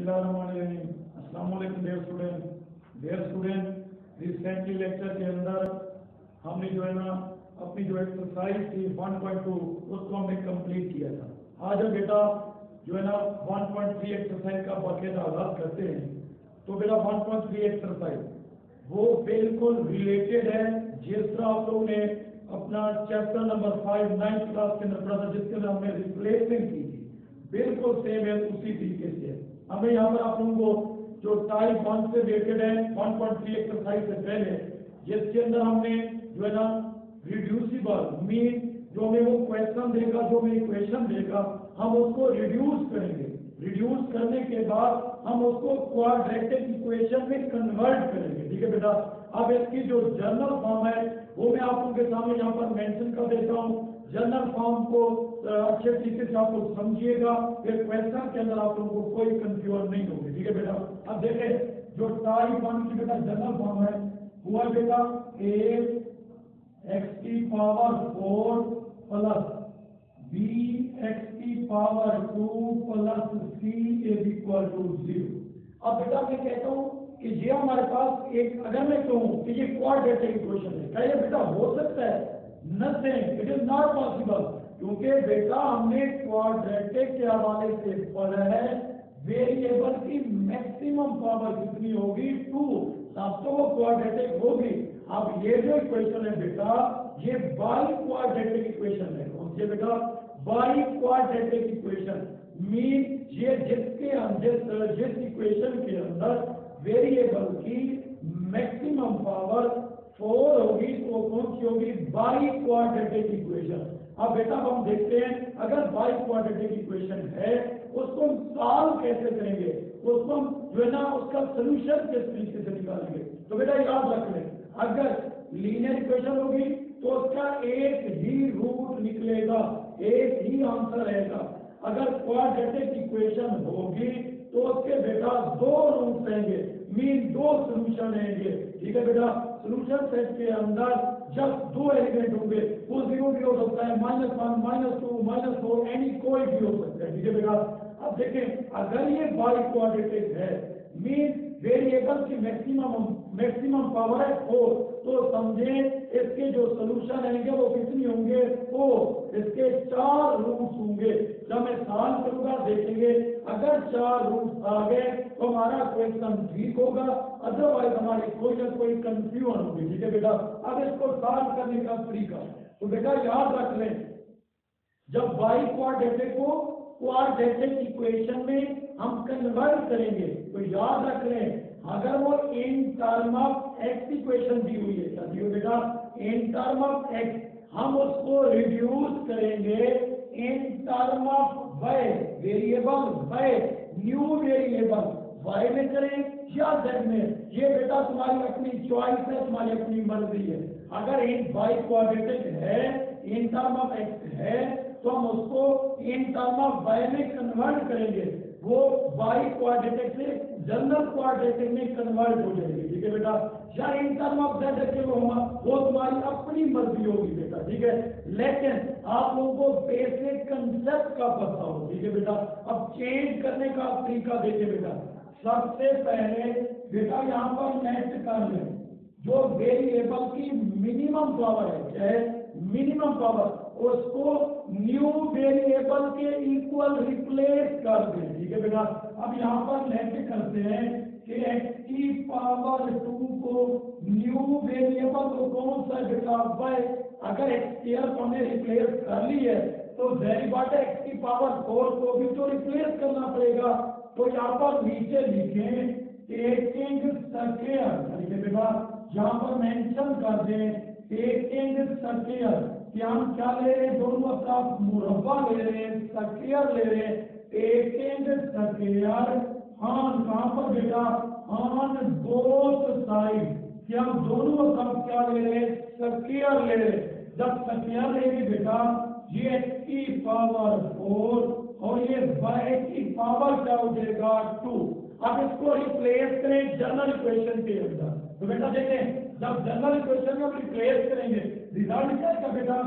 बिस्मिल्लाहिर्रहमानिर्रहीम। अस्सलाम वालेकुम डियर स्टूडेंट। रिसेंटली लेक्चर के अंदर हमने जो है ना अपनी जो एक्सरसाइज थी 1.2 उसको हमने कंप्लीट किया था। आज बेटा जो है ना 1.3 एक्सरसाइज का बाकायदा आगाज करते हैं। तो बेटा 1.3 एक्सरसाइज वो बिल्कुल रिलेटेड है जिस तरह आप लोगों ने अपना चैप्टर नंबर 5 9th क्लास के अंदर पढ़ा था, जिसके अंदर हमने रिप्लेसमेंट की थी, बिल्कुल सेम है, उसी तरीके से हमें यहाँ पर आप लोगों को जो टाइप 1 से रिलेटेड है 1.3 एक्सरसाइज से पहले, जिसके अंदर हमने जो है ना रिड्यूसिबल मीन जो हमें वो क्वेश्चन देगा, जो हमें इक्वेशन देगा, हम उसको रिड्यूस करेंगे। रिड्यूस करने के बाद हम उसको क्वाड्रेटिक इक्वेशन में कन्वर्ट करेंगे। ठीक है बेटा। अब इसकी जो जनरल फॉर्म है वो मैं आप लोगों के सामने यहाँ पर मेंशन कर देता हूँ। जनरल फॉर्म को अच्छे तरीके से आप लोग समझिएगा, फिर क्वेश्चन के अंदर आप लोगों को कोई कंफ्यूजन नहीं होगी। ठीक है बेटा। अब देखें जो टाइप 1 की बेटा जनरल फॉर्म है हुआ बेटा a x की पावर 4 प्लस b x की power 2 plus c is equal to 0। अब बेटा मैं कहता हूँ कि ये हमारे पास एक, अगर मैं कहूँ कि ये क्वाड्रेटिक इक्वेशन है, क्या ये बेटा हो सकता है? Nothing, it is not possible. क्योंकि बेटा हमने क्वाड्रेटिक के हवाले से पढ़ा है वेरिएबल की मैक्सिमम पावर कितनी होगी 2, तब तो वो क्वाड्रेटिक होगी। अब ये जो इक्वेशन है बेटा ये बाई क्वाड्रेटिक इक्वेशन है। कौन सी बेटा? बाई क्वाड्रेटिक इक्वेशन मीन ये जिस इक्वेशन के अंदर वेरिएबल की मैक्सिमम पावर 4 होगी तो कौन सी होगी? Biquadratic equation. अब बेटा हम देखते हैं अगर बाई क्वाड्रेटिक इक्वेशन है उसको हम सॉल्व कैसे करेंगे, उसको हम जो है ना उसका सलूशन किस तरीके से निकालेंगे। तो बेटा याद रख लें, अगर लीनियर इक्वेशन होगी तो उसका एक ही रूट निकलेगा, एक ही आंसर रहेगा। अगर क्वाड्रेटिक इक्वेशन होगी तो उसके बेटा 2 रूट रहेंगे, मीन 2 सोल्यूशन रहेंगे। ठीक है बेटा। सोल्यूशन सेट के अंदर जब 2 एलिमेंट होंगे वो 0 भी हो सकता है, -1 -2 -4 एनी कोई भी हो सकता है। ठीक है बेटा। अब देखें अगर ये बाई क्वाड्रेटिक है मीन वेरिएबल की मैक्सिमम पावर है 4, तो समझे इसके जो सोल्यूशन रहेंगे वो कितनी होंगे? 4। इसके 4 रूट्स होंगे। जब मैं सॉल्व करूंगा देखेंगे अगर 4 रूट्स आ गए तो हमारा क्वेश्चन ठीक होगा, अदरवाइज हमारी कोई ना कोई कंफ्यूजन होगी। ठीक है बेटा। अब इसको सॉल्व करने का तरीका तो बेटा याद रख लें, जब बाई क्वाड्रेटिक को क्वाड्रेटिक इक्वेशन में हम कन्वर्ट करेंगे तो याद रख लें अगर वो in term of X equation दी हुई है, दी हुई बेटा इन टर्म ऑफ एक्स, हम उसको रिड्यूस करेंगे in term of Y, variable Y, new variable Y में करें या जेड में, ये बेटा तुम्हारी अपनी चॉइस है, तुम्हारी अपनी मर्जी है। अगर इन बाई क्वाड्रेटिक है इन टर्म ऑफ एक्स है तो हम उसको इन टर्म ऑफ वाई में कन्वर्ट करेंगे, वो बाई क्वाड्रेटिक से जनरल क्वाड्रेटिक में कन्वर्ट हो जाएगी। ठीक है बेटा। या इन टर्म ऑफ जेड रखे वो तुम्हारी अपनी मर्जी होगी बेटा। ठीक है। लेकिन आप लोगों को बेसिक कंसेप्ट का पता हो। ठीक है बेटा। अब चेंज करने का तरीका देखिए बेटा, सबसे पहले बेटा यहाँ पर नेट कर लें जो वेरिएबल की मिनिमम पावर है, क्या है? मिनिमम पावर, उसको न्यू वेरिएबल के इक्वल रिप्लेस कर दें। ठीक है बेटा। अब यहाँ पर नेट करते हैं कि x की पावर 2 को न्यू वेरिएबल को कौन सा बेटा वाई, अगर x² को हमने रिप्लेस कर ली है तो जाहिर बात है x की पावर 4 को भी तो रिप्लेस करना पड़ेगा। तो यहाँ पर नीचे लिखें टेकिंग स्क्वायर। ठीक है बेटा। यहाँ पर मेंशन कर दें टेकिंग स्क्वायर कि हम क्या ले रहे हैं, दोनों तरफ मुरब्बा ले रहे हैं, स्क्वायर ले रहे हैं। टेकिंग स्क्वायर ऑन, कहाँ पर बेटा? ऑन बोथ साइड, कि हम दोनों तरफ क्या ले रहे हैं? स्क्वायर ले रहे हैं। जब स्क्वायर लेंगे बेटा ये x की पावर 4 और ये y की पावर क्या हो जाएगा 2। अब इसको रिप्लेस करें जनरल इक्वेशन के अंदर। तो बेटा देखें जब जनरल इक्वेशन में हम रिप्लेस करेंगे रिजल्ट क्या है बेटा?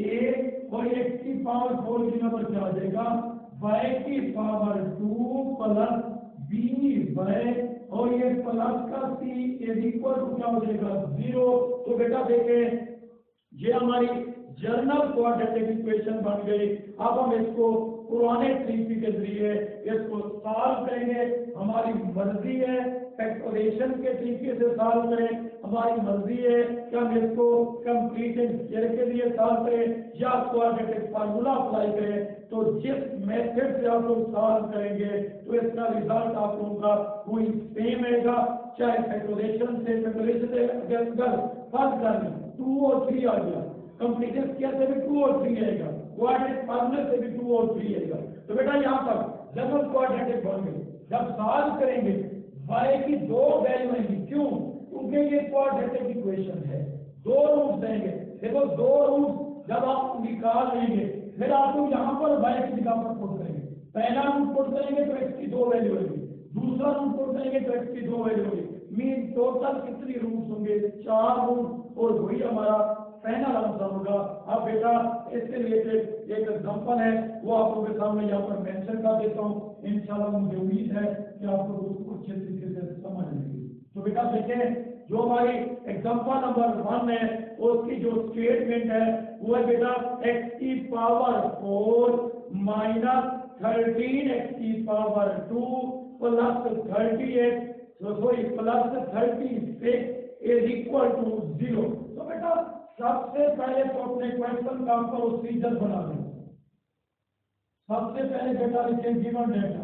a और x की पावर 4 की नंबर क्या आ जाएगा? y की पावर 2 प्लस b y और ये प्लस का c इज इक्वल टू क्या हो जाएगा 0। तो बेटा देखें ये हमारी जर्नल क्वाड्रेटिक इक्वेशन बन गई। अब हम इसको पुराने तरीके के जरिए इसको सॉल्व करेंगे। हमारी मर्जी है फैक्टराइजेशन के तरीके से सॉल्व करें, हमारी मर्जी है कि हम इसको कंप्लीट एंड स्क्वायर के लिए सॉल्व करें या क्वाड्रेटिक फार्मूला अप्लाई करें। तो जिस मेथड से आप लोग सॉल्व करेंगे तो इसका रिजल्ट आप लोगों का कोई सेम आएगा, चाहे फैक्टराइजेशन से अगर फर्स्ट कर लें 2 और 3 आ गया, कंप्लीटेड स्क्वायर से भी 2 और 3 आएगा, क्वाड्रेटिक फार्मूले से भी 2 और 3 आएगा। तो बेटा यहाँ पर जनरल क्वाड्रेटिक बन गए। जब सॉल्व करेंगे y की 2 वैल्यू आएंगी, क्यों? क्योंकि ये क्वाड्रेटिक इक्वेशन है, 2 रूट्स देंगे। देखो 2 रूट्स जब आप निकाल लेंगे फिर आप लोग यहाँ पर y की जगह पर पुट करेंगे। पहला रूट पुट करेंगे तो x की 2 वैल्यू आएगी, दूसरा रूट पुट करेंगे तो x की 2 वैल्यू होगी। मीन टोटल कितनी रूट्स होंगे? 4 रूट, और वही हमारा फाइनल आंसर होगा। अब बेटा इससे रिलेटेड एक एग्जांपल है वो आप लोगों के सामने यहाँ पर मेंशन कर देता हूँ। इंशाल्लाह मुझे उम्मीद है कि आप लोग उसको अच्छे तरीके से समझ लेंगे। तो बेटा देखें जो हमारी एग्जांपल नंबर 1 है उसकी जो स्टेटमेंट है वो है बेटा x की पावर 4 माइनस 13x की power 2 plus 38 plus 36 is equal to 0। तो बेटा सबसे पहले तो अपने क्वेश्चन का प्रोसीजर बना लें। सबसे पहले बेटा लिखें given data,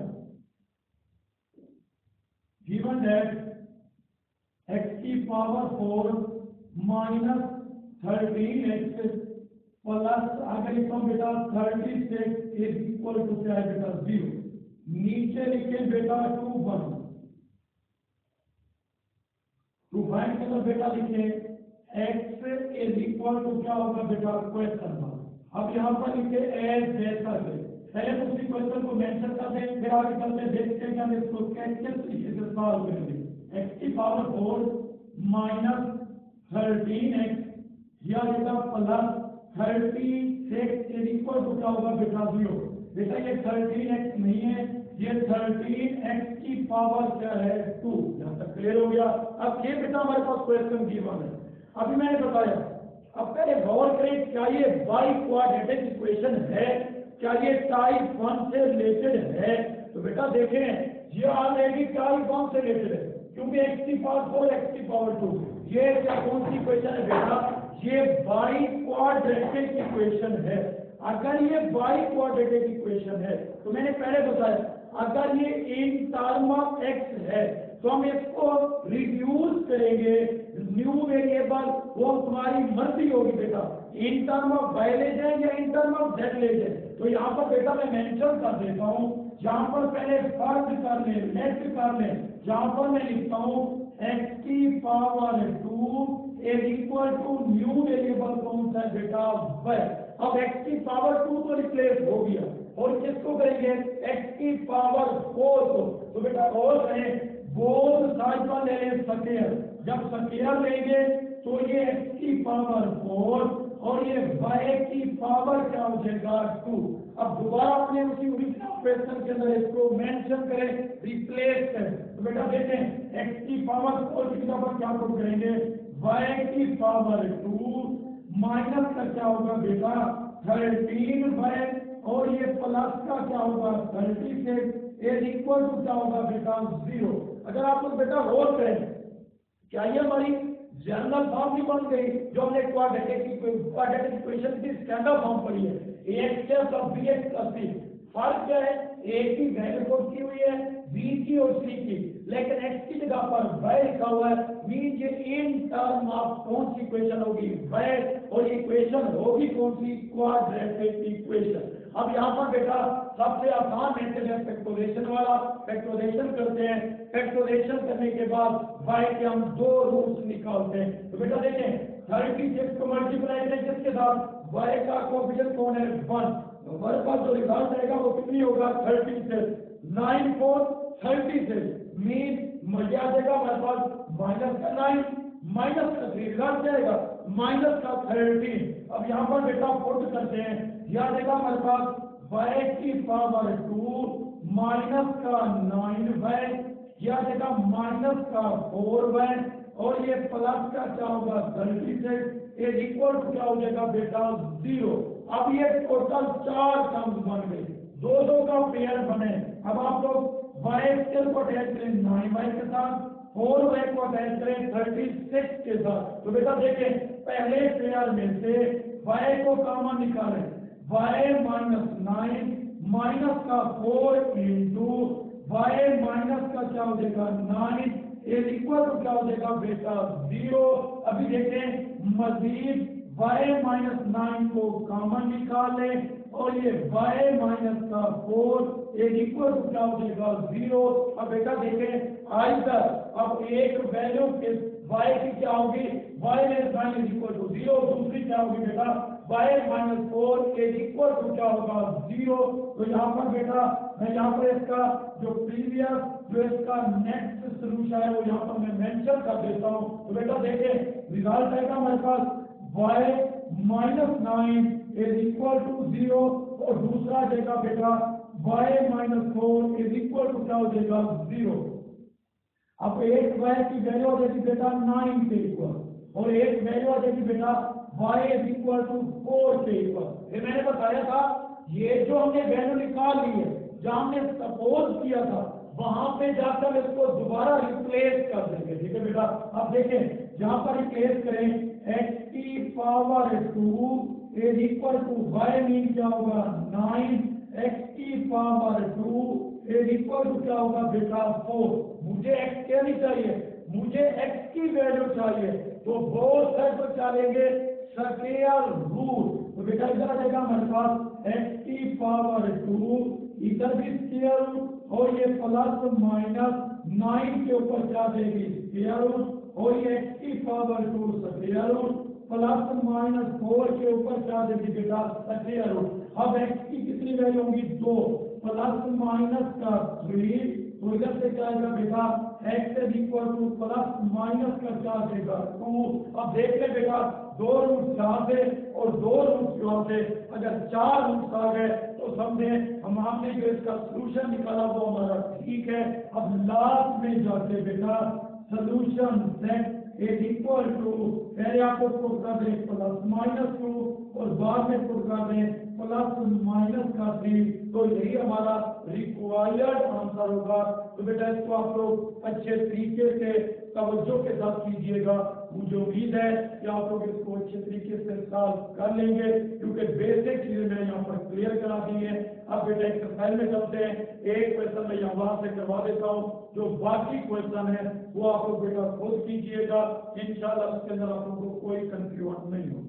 given date x की पावर 4 माइनस 13x प्लस आगे लिखा बेटा 36 इज इक्वल टू क्या है बेटा 0। नीचे लिखे बेटा 2 1 टू फाइंड के अंदर बेटा लिखे x इज इक्वल टू क्या होगा बेटा क्वेश्चन मार्क। अब यहाँ पर लिखे एज जैसा है, पहले तो उसी क्वेश्चन को मेंशन कर दें, फिर आगे चलते देखते हैं कि हम इसको कैसे तरीके से सॉल्व करेंगे। x की पावर 4 माइनस 13x या बेटा प्लस 36 इज इक्वल टू क्या होगा बेटा 0। बेटा ये 13x नहीं है, ये 13x की पावर क्या है 2। यहाँ तक क्लियर हो गया। अब ये बेटा हमारे पास क्वेश्चन गिवन है, अभी मैंने बताया। अब पहले गौर करें क्या ये बाई क्वाड्रेटिक इक्वेशन है, क्या ये टाइप 1 से रिलेटेड है? तो बेटा देखें ये ऑलरेडी टाइप 1 से रिलेटेड है, क्योंकि x की पावर 4 x की पावर 2 ये क्या कौन सी इक्वेशन है बेटा? ये बाई क्वाड्रेटिक इक्वेशन है। अगर ये बाई क्वाड्रेटिक इक्वेशन है तो मैंने पहले बताया अगर ये इन टर्म ऑफ x है तो हम इसको रिड्यूस करेंगे न्यू वेरिएबल, वो तुम्हारी मर्जी होगी बेटा, इन टर्म ऑफ y ले जाए या इन टर्म ऑफ z ले जाए। तो यहाँ पर बेटा मैं मेंशन कर देता हूँ, यहाँ पर पहले फर्क कर ले, लेट कर ले, यहाँ पर मैं लिखता हूँ x की power 2 is equal to new variable कौन सा है बेटा y। अब x की पावर 2 तो रिप्लेस हो गया और किसको करेंगे x की पावर 4 को। तो बेटा और करें बोथ साइड पर ले लें स्क्वायर, जब स्क्वायर लेंगे तो ये x की पावर 4 और ये y की पावर क्या हो जाएगा 2। अब दोबारा अपने उसी ओरिजिनल क्वेश्चन के अंदर इसको मेंशन करें, रिप्लेस करें। तो बेटा देखें x की पावर 4 की जगह पर क्या पुट करेंगे y की पावर 2 माइनस का क्या होगा बेटा 13y और ये प्लस का क्या होगा 36 इज इक्वल टू क्या होगा बेटा 0। अगर आप लोग बेटा गौर करें क्या ये हमारी जनरल फॉर्म भी बन गई जो हमने क्वाड्रेटिक इक्वेशन की स्टैंडर्ड फॉर्म पढ़ी है, ax और bx का c। फर्क क्या है, a की वैल्यू पुट की हुई है, b की और c की, लेकिन x की जगह पर y लिखा हुआ है। मीन ये इन टर्म ऑफ कौन सी इक्वेशन होगी y, और इक्वेशन होगी कौन सी क्वाड्रेटिक इक्वेशन। अब यहाँ पर बेटा सबसे आसान मेथड है फैक्टराइजेशन वाला, फैक्टराइजेशन करते हैं, फैक्टराइजेशन करने के बाद y के हम 2 रूट्स निकालते हैं। तो बेटा देखें 36 को मल्टीप्लाई करें किसके साथ, y का कोएफिशिएंट कौन है 1, हमारे पास जो रिजल्ट आएगा वो कितनी होगा 30 से 9 4 30 से मीन मजा आ जाएगा हमारे पास माइनस का 9 माइनस का 3 रिजल्ट जाएगा माइनस का 13। अब यहाँ पर बेटा पुट करते हैं, यह देगा हमारे पास y की पावर 2 माइनस का 9y यह देखा माइनस का 4y और ये प्लस का क्या होगा 36 इज इक्वल टू क्या हो जाएगा बेटा 0। अब ये टोटल 4 टर्म्स बन गए, दो का पेयर बने। अब आप लोग y स्केल को अटैच करें 9y के साथ, 4y को अटैच करें 36 के साथ। तो बेटा देखें पहले पेयर में से y को कॉमन निकालें, y माइनस 9 माइनस का 4 इंटू y माइनस का क्या हो जाएगा 9 इज इक्वल टू क्या हो जाएगा बेटा 0। अभी देखें मजीद y माइनस 9 को कॉमन निकाल लें और ये y माइनस का 4 इज इक्वल टू क्या हो जाएगा 0। अब बेटा देखें आइदर अब एक वैल्यू y की क्या होगी y minus 9 is equal to 0, दूसरी क्या होगी बेटा y minus 4 is equal to क्या होगा 0। तो यहाँ पर बेटा मैं यहाँ पर इसका जो प्रीवियस जो इसका नेक्स्ट सोल्यूशन है वो यहाँ पर मैं मेंशन कर देता हूँ। तो बेटा देखें रिजल्ट आएगा हमारे पास y minus 9 is equal to 0 और दूसरा देगा बेटा y minus 4 is equal to क्या हो जाएगा 0। अब एक y की वैल्यू आ जाएगी बेटा 9 के इक्वल और एक वैल्यू आ जाएगी बेटा y इज इक्वल टू 4 के इक्वल। ये मैंने बताया था ये जो हमने वैल्यू निकाल ली है जहां हमने सपोज किया था वहां पे जाकर इसको दोबारा रिप्लेस कर देंगे। ठीक है बेटा, अब देखें जहां पर रिप्लेस करें x की power 2 is equal to y mean क्या होगा 9, x की पावर 2 इज इक्वल टू क्या होगा बेटा 4। मुझे x क्या नहीं चाहिए, मुझे x की वैल्यू चाहिए। तो बोथ साइड पर चलेंगे स्क्वायर रूट। तो बेटा इधर आ जाएगा हमारे पास x की पावर 2 इधर भी स्क्वायर रूट और ये प्लस माइनस 9 के ऊपर क्या देगी स्क्वायर रूट और ये x की power 2 square root plus minus 4 के ऊपर क्या देगी बेटा स्क्वायर रूट। अब x की कितनी वैल्यू होगी 2 प्लस माइनस का 3 तो इधर से क्या आएगा बेटा x is equal to plus minus का क्या देगा 2। अब देख ले बेटा 2 रूट यहाँ से और 2 रूट यहाँ से, अगर 4 रूट आ गए तो समझे हमने जो इसका सोल्यूशन निकाला वो हमारा ठीक है। अब लास्ट में जाके बेटा solution set is equal to पहले आपको पुट कर दें प्लस माइनस 2 और बाद में पुट कर दें प्लस माइनस का 3। तो यही हमारा रिक्वायर्ड आंसर होगा। तो बेटा इसको आप लोग अच्छे तरीके से तवज्जो के साथ कीजिएगा। मुझे उम्मीद है कि आप लोग इसको अच्छे तरीके से सॉल्व कर लेंगे क्योंकि बेसिक चीजें मैंने यहाँ पर क्लियर करा दी है। अब बेटा एक्सरसाइज में चलते हैं। एक क्वेश्चन मैं यहाँ वहां से करवा देता हूँ, जो बाकी क्वेश्चन है वो आप लोग बेटा खुद कीजिएगा, इंशाल्लाह उसके अंदर आप लोगों को कोई कंफ्यूजन नहीं होगी।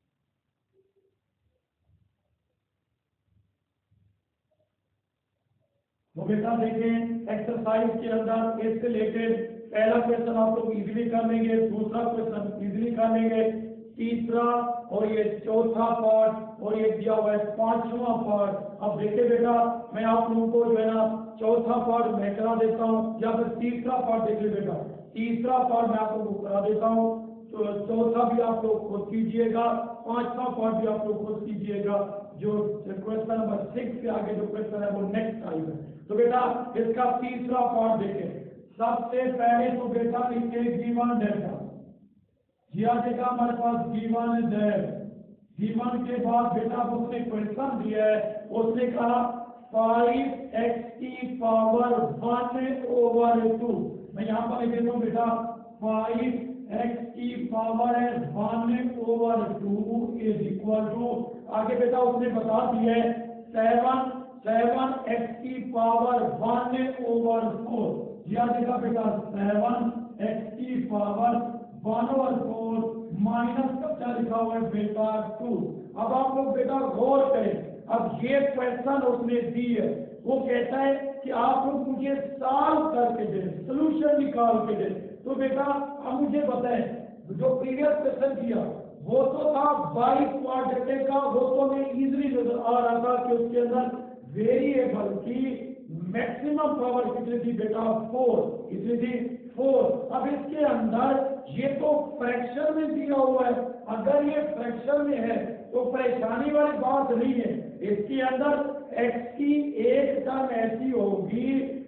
तो बेटा देखें एक्सरसाइज के अंदर इससे रिलेटेड पहला क्वेश्चन आप लोग इजीली कर लेंगे, दूसरा क्वेश्चन इजीली कर लेंगे, तीसरा और ये चौथा पार्ट और ये दिया हुआ है 5वां पार्ट। अब देखिए बेटा मैं आप लोगों को जो है ना चौथा पार्ट मैं करा देता हूँ या फिर तीसरा पार्ट देखिए बेटा तीसरा पार्ट मैं आप लोगों को करा देता हूँ। तो चौथा भी आप लोग खुद कीजिएगा, 5वां पार्ट भी आप लोग खुद कीजिएगा। जो क्वेश्चन नंबर 6 के आगे जो क्वेश्चन है वो नेक्स्ट आएगा। तो बेटा इसका तीसरा पार्ट देखें। सबसे पहले तो बेटा लिखे गिवन डेटा, देखा हमारे पास गिवन डेट, गिवन के बाद बेटा उसने क्वेश्चन दिया है, उसने कहा 5x की पावर 1/2। मैं यहाँ पर लिख देता हूँ बेटा 5x की पावर है 1/2 इज इक्वल टू, आगे बेटा उसने बता दिया है 7x की पावर 1/4। यह देखा बेटा 7x की पावर 1/4 माइनस का क्या लिखा हुआ है बेटा 2। अब आप लोग बेटा गौर करें, अब ये क्वेश्चन उसने दी है, वो कहता है कि आप लोग मुझे सॉल्व करके दें, सोल्यूशन निकाल के दें। तो बेटा अब मुझे बताएं जो प्रीवियस क्वेश्चन किया वो तो था बाई क्वाड्रेटिक का, वो तो हमें इजीली नजर आ रहा था कि उसके अंदर वेरिएबल की मैक्सिमम पावर कितनी थी बेटा 4, कितनी थी 4। अब इसके अंदर ये तो फ्रैक्शन में दिया हुआ है, अगर ये फ्रैक्शन में है तो परेशानी वाली बात नहीं है। इसके अंदर x की एक टर्म ऐसी होगी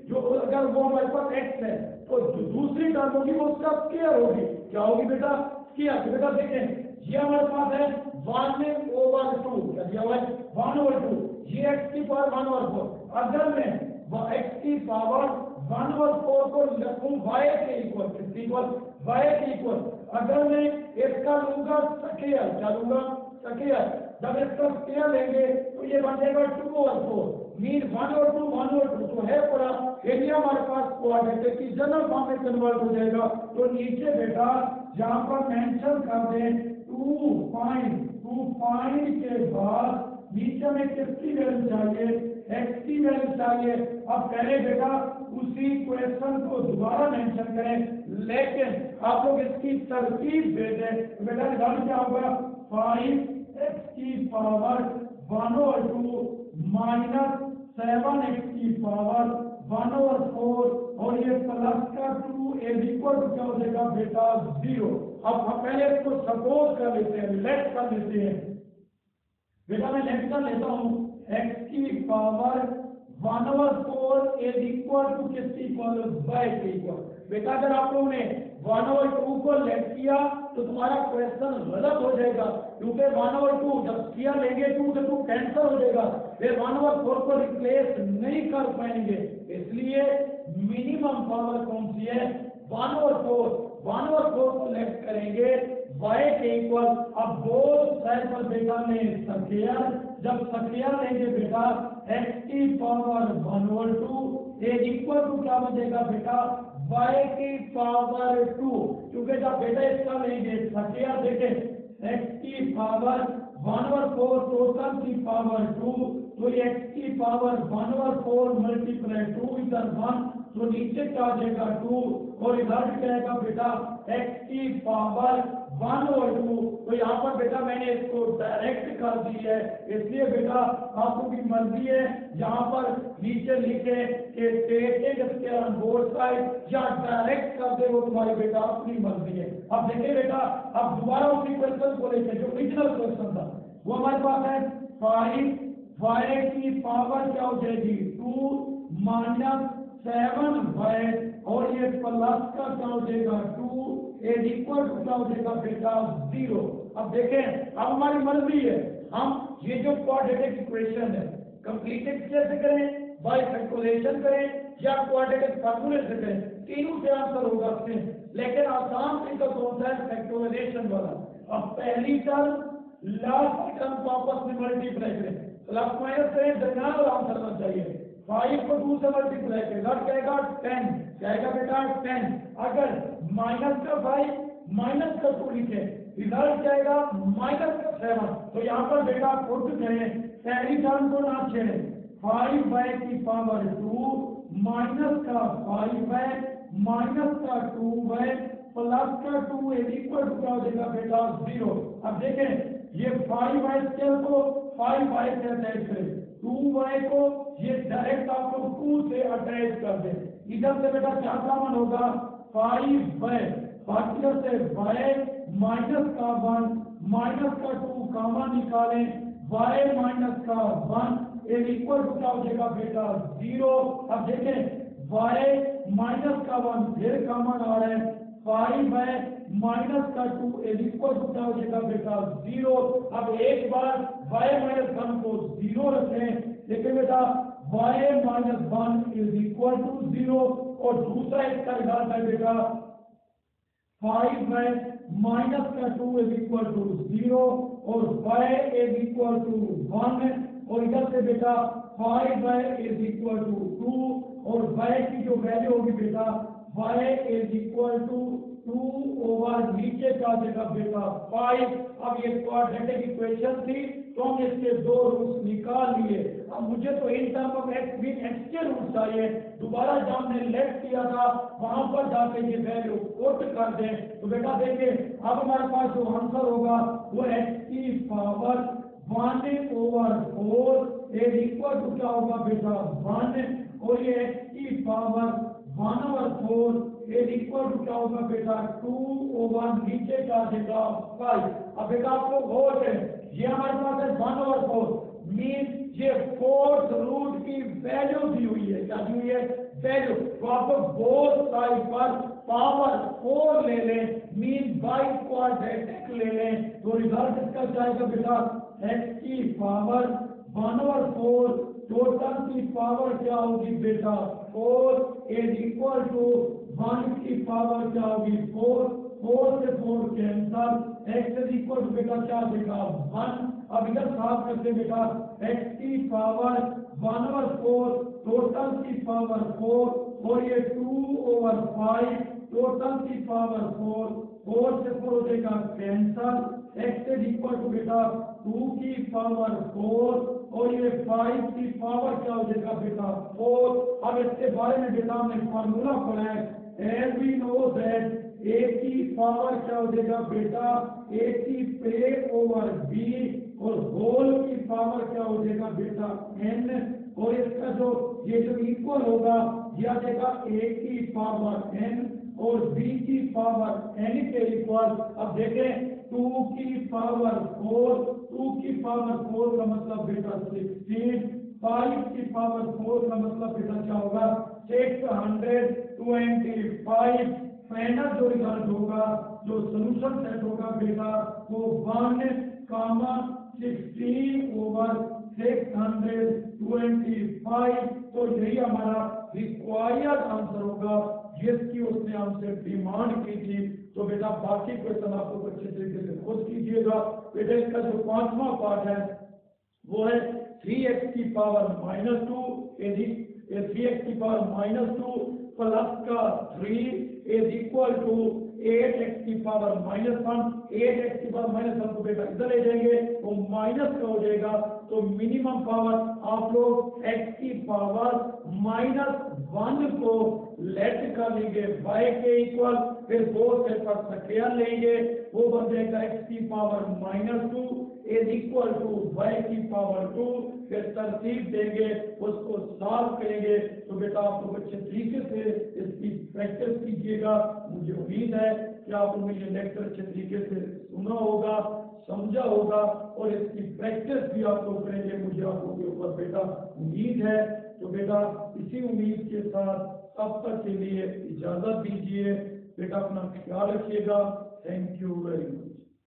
जो अगर वो हमारे पास x है तो जो दूसरी टर्म होगी वो उसका स्क्वायर होगी। क्या होगी बेटा? स्क्वायर। तो बेटा देखें ये हमारे पास है 1/2, क्या दिया हुआ है 1/2, ये x की पावर 1/4। अगर मैं x की पावर 1/4 को लिखूं y के इक्वल, किसके इक्वल? y के इक्वल। अगर मैं इसका लूंगा स्क्वायर, क्या लूंगा? स्क्वायर। जब इसका स्क्वायर लेंगे तो ये बन जाएगा 2/4, मीन 1/2 तो है पूरा एरिया हमारे पास क्वाड्रेटिक की जनरल फॉर्म में कन्वर्ट हो जाएगा। तो नीचे बेटा जहां पर मेंशन कर दें 2 पॉइंट के बाद नीचे में किसकी वैल्यू चाहिए? x की वैल्यू चाहिए। अब पहले बेटा उसी क्वेश्चन को दोबारा मेंशन करें, लेकिन आप लोग इसकी तरतीब दे दें। तो बेटा रिजल्ट क्या होगा? 5x की पावर 1/2 माइनस 7x की पावर 1/4 और ये प्लस का 2 इज इक्वल टू क्या हो जाएगा बेटा? 0। अब हम पहले इसको सपोज कर लेते हैं, लेट कर लेते हैं। बेटा मैं लेट कर लेता हूँ x की पावर 1/4 इज इक्वल टू किसके इक्वल? y के इक्वल। बेटा अगर आप लोगों ने 1/2 को लेट किया तो तुम्हारा क्वेश्चन गलत हो जाएगा, क्योंकि 1/2 जब किया लेंगे 2 से 2 कैंसिल हो जाएगा, फिर 1/4 को रिप्लेस नहीं कर पाएंगे। इसलिए मिनिमम पावर कौन सी है? 1/4 को लेट करेंगे y के इक्वल। अब दो साइड पर बेटा में स्क्वायर, जब स्क्वायर लेंगे बेटा x की पावर 1/2 इज इक्वल टू क्या बचेगा बेटा? y की पावर 2। क्योंकि जब बेटा इसका लेंगे स्क्वायर, देखें x की पावर 1/4 टोटल की पावर 2, तो x की पावर 1/4 मल्टीप्लाई 2 इधर 1, तो नीचे क्या आ जाएगा 2 और रिजल्ट क्या आएगा बेटा? x की पावर 1/2। तो यहाँ पर बेटा मैंने इसको डायरेक्ट कर दी है, इसलिए बेटा आपको की मर्जी है यहाँ पर नीचे लिखे कि taking square on both side या डायरेक्ट कर दे, वो तुम्हारी बेटा अपनी मर्जी है। अब देखिए बेटा अब दोबारा उसी क्वेश्चन को लेके जो ओरिजिनल क्वेश्चन था वो हमारे पास है 5y की पावर क्या हो जाएगी? 2 माइनस 7y और ये प्लस का क्या हो जाएगा? 2 इज इक्वल टू क्या हो जाएगा बेटा? 0। अब देखें अब हमारी मर्जी है, हम ये जो क्वाड्रेटिक इक्वेशन है कंप्लीटेड कैसे करें? बाय फैक्टराइजेशन करें या क्वाड्रेटिक फार्मूले से करें, तीनों से आंसर होगा सेम, लेकिन आसान तरीका कौन सा है? फैक्टराइजेशन वाला। अब पहली टर्म लास्ट टर्म को आपस में मल्टीप्लाई करें, प्लस माइनस करें, दरमियान और आंसर करना चाहिए। 5 को 2 से मल्टीप्लाई करें, लट जाएगा 10, जाएगा बेटा 10। अगर माइनस का 5 माइनस का 2 लिखे, रिजल्ट जाएगा माइनस का 7। तो यहाँ पर बेटा खुद करें, पहली टर्म को ना छेड़े, 5y की पावर 2 माइनस का 5y माइनस का 2y प्लस का 2 इज इक्वल टू क्या हो जाएगा बेटा? 0। अब देखें ये 5y स्क्वायर को 5y से अटैच करें, 2y को ये डायरेक्ट आप लोग 2 से अटैच कर दें। इधर से बेटा क्या कॉमन होगा? 5y, बाकी से y माइनस का 1 माइनस का 2 कॉमन निकालें, y माइनस का 1 इज इक्वल टू क्या हो जाएगा बेटा? 0। अब देखें y माइनस का 1 फिर कॉमन आ रहा है, 5y माइनस का 2 इज इक्वल टू क्या हो जाएगा बेटा? 0। अब एक बार y माइनस 1 को 0 रखें, लेकिन बेटा y minus 1 is equal to 0 और दूसरा इसका रिजल्ट है बेटा 5y माइनस का 2 इज इक्वल टू 0 और y इज इक्वल टू 1 और इधर से बेटा 5y इज इक्वल टू 2 और y की जो वैल्यू होगी बेटा y is equal to 2 over नीचे का जगह बेटा 5। अब ये क्वाड्रेटिक इक्वेशन थी तो हम इसके दो रूट्स निकाल लिए। अब मुझे तो इन टर्म ऑफ x भी x के रूट चाहिए, दोबारा जब हमने लेट किया था वहां पर जाके ये वैल्यू पुट कर दें। तो बेटा देखिए अब हमारे पास जो आंसर होगा वो x की पावर 1/4 इज इक्वल टू क्या होगा बेटा 1 और ये x की पावर 1/4 इज इक्वल टू क्या होगा बेटा 2 ओवर नीचे का देगा 5। अब बेटा आपको गौर है ये हमारे पास है 1/4 मीन ये फोर्थ रूट की वैल्यू दी हुई है, क्या दी हुई है? वैल्यू, तो आपको बोथ साइड पर पावर 4 ले लें, मीन बाई क्वाड्रेटिक ले लें, तो रिजल्ट इसका जाएगा बेटा x की पावर 1/4, टोटल की पावर क्या होगी बेटा 4 इज इक्वल टू 1 की पावर क्या होगी 4, 4 से 4 cancel, x is equal to बेटा क्या देगा 1। अब इधर साफ करते बेटा x की पावर 1/4, टोटल की पावर 4, और ये 2/5, टोटल की पावर 4, 4 से 4 हो जाएगा cancel, x is equal to बेटा 2 की पावर 4, और ये 5 की पावर क्या हो जाएगा बेटा 4। अब इसके बारे में बेटा हमने फॉर्मूला पढ़ा है, as we know that a की पावर क्या हो जाएगा बेटा a की पे ओवर b, और होल की पावर क्या हो जाएगा बेटा n, और इसका जो ये जो इक्वल होगा यह आ जाएगा a की पावर n और b की पावर n के इक्वल। अब देखें 2 की पावर 4, 2 की पावर 4 का मतलब बेटा 16, 5 की पावर 4 का मतलब बेटा क्या होगा 625। फाइनल जो रिजल्ट होगा, जो सोल्यूशन सेट होगा बेटा वो 1,16/625। तो यही हमारा रिक्वायर्ड आंसर होगा जिसकी उसने हमसे डिमांड की थी। तो बेटा बाकी क्वेश्चन आप लोग अच्छे तरीके से खुद कीजिएगा। बेटा इसका जो 5वां पार्ट है वो है 3x की पावर -2 3x की पावर -2 प्लस का 3 इज इक्वल टू 8x की पावर -1। 8x की पावर -1 को बेटा इधर ले जाएंगे वो माइनस का हो जाएगा, तो मिनिमम पावर आप लोग x की पावर -1 को लेट कर लेंगे y के इक्वल, फिर 2 से पर स्क्वायर लेंगे, वो बन जाएगा x की power -2 is equal to y की पावर 2, फिर तरतीब देंगे उसको सॉल्व करेंगे। तो बेटा आप लोग अच्छे तरीके से इसकी प्रैक्टिस कीजिएगा। मुझे उम्मीद है कि आप लोगों ने ये लेक्चर अच्छे तरीके से सुना होगा, समझा होगा, और इसकी प्रैक्टिस भी आप लोग करेंगे, मुझे आप लोगों के ऊपर बेटा उम्मीद है। तो बेटा इसी उम्मीद के साथ तब तक के लिए इजाजत दीजिए। बेटा अपना ख्याल रखिएगा। Thank you very much.